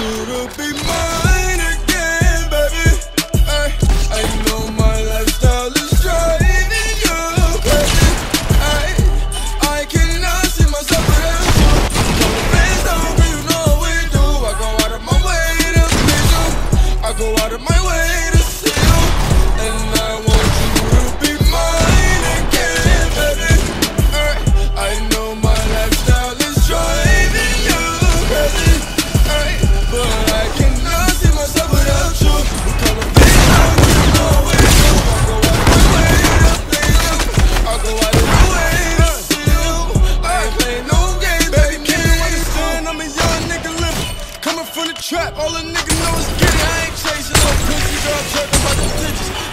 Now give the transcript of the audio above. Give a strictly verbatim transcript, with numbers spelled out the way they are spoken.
you to be mine again, baby. Ay, I know my lifestyle is driving you crazy. Ay, I cannot see myself without you. Couple friends don't agree, you know what we do. I go out of my way to please you. I go out of my way to see you, and I want you to be mine again, baby. Ay, I know my lifestyle is driving you crazy. Ay, but I cannot see myself without you. Couple friends don't agree, you know what we do. I go out of my way to please you. I go out of my way to see you. I ain't playing no games, baby. Can you understand? I'm a young nigga living, coming from the trap. All a nigga know is getting. I ain't chasing no pussy, girl. I'm talking about them digits.